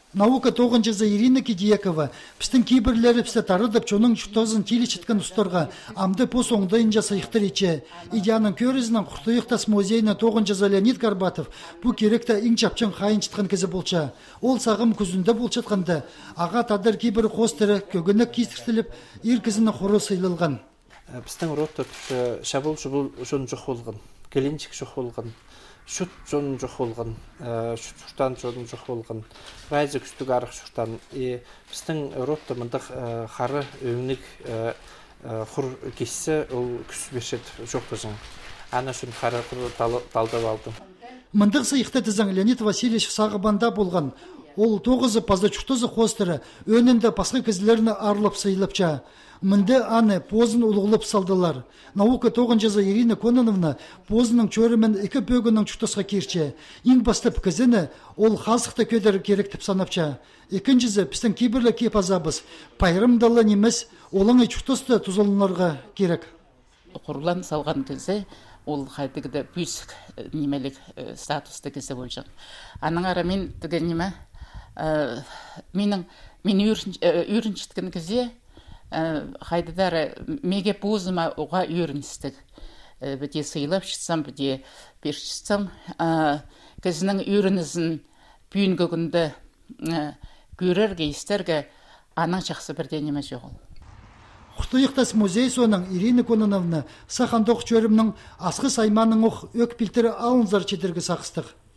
Наука 9-жы Ирина Кидиякова, пістің кейбірлері пісті тарыдып, чоның жұқтазын телі чіткін ұстарға амды пос оңдайынжа сайықтыр ече. Идияның көрізінің Құртайықтас музейіне 9-жы Леонид Горбатов бұл керекті ең чапчын қайын чытқан кезі болча. Ол сағым күзінде бол чытқанды. Аға тадыр кейбір қостыры көгінік кейстіртіліп, еркізіні қоры сыйлылған. Біздің ротты шабыл-жұбыл жон жоқ болған, келенчік жоқ болған. Шут жон жоқ болған, шуттан жон жоқ болған, райзы күштік арық шуттан. Біздің ротты мұндық қары өңнік құр кесі ол күс бершет жоқ тұзың. Ана шын қары құр талдап алдым. Мұндық сыйықты тізің Леонид Васильевич сағыбанда болған. Ол 9-зы пазда чуқтызы қостыры өнінде пасқы кізілеріні арылып сыйлыпча. Мынды аны позын ұлғылып салдылар. Наука 9-жы Ирина Кононовна позының чөрімен 2 бөгінің чуқтызға керче. Ең бастып кізіні ол қазықты көдері керектіп санапча. Екіншізі пістің кейбірлі кепазабыз. Пайрымдалы немес олыңы чуқтызды тұзылынларға керек. Құрлан салған кізі ол қайтығыда бүйсік немелік статусты кізі болжан. Аның ара мен түген неме мен үйріншіткен кізе қайдыдары меге позыма оға үйріністік. Біде сыйлап шытсам, біде берш шытсам, кізінің үйрінізін бүйін көгінді көрерге, естерге аның жақсы бірденеме жоғыл. Құртайықтас музей соның Ирина Кононовна сақандық чөрімнің асқы сайманың оқ өк білтірі алынзар чедерге сақыстық.